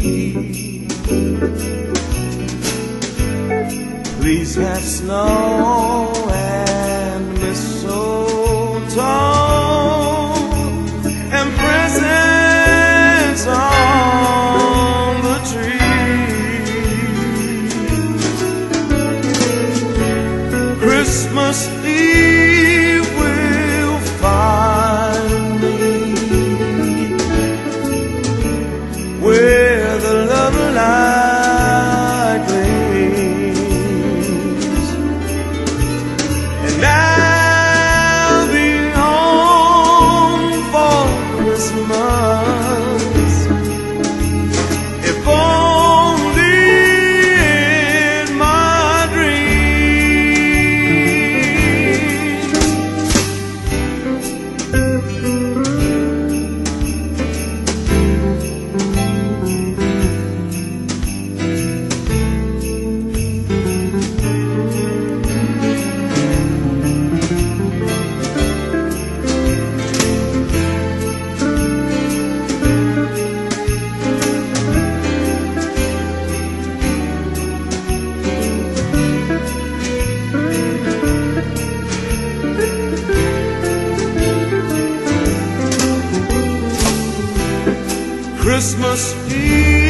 Please have snow and mistletoe and presents on the tree. Christmas Eve will find me where the love light gleams, and I'll be home for Christmas, if only in my dreams. Christmas Eve